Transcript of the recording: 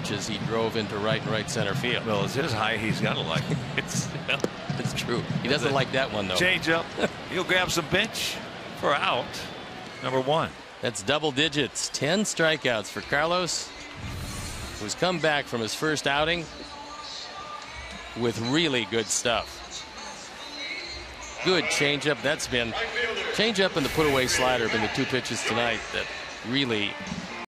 pitches he drove into right center field. Well, it's his high. He's got to like it. It's true. He doesn't like that one though. Change up. He'll grab some bench for out number 1. That's double digits. 10 strikeouts for Carlos, who's come back from his first outing with really good stuff. Good changeup. That's been changeup and the put away slider have been the 2 pitches tonight that really